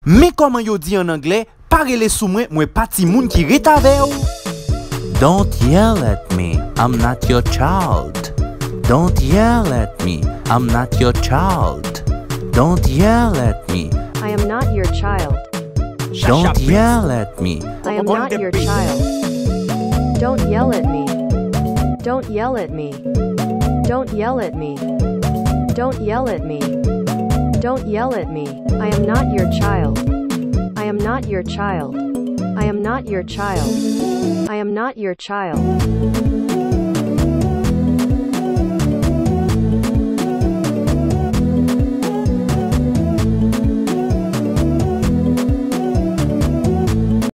Mais comment yo dit en anglais, parlez sous moi pas ti moun qui rete avec ou. Don't yell at me, I'm not your child. Don't yell at me, I'm not your child. Don't yell at me. I am not your child. Don't yell at me. I am not your child. Don't yell at me. Don't yell at me. Don't yell at me. Don't yell at me. Don't yell at me. I am not your child. I am not your child. I am not your child. I am not your child.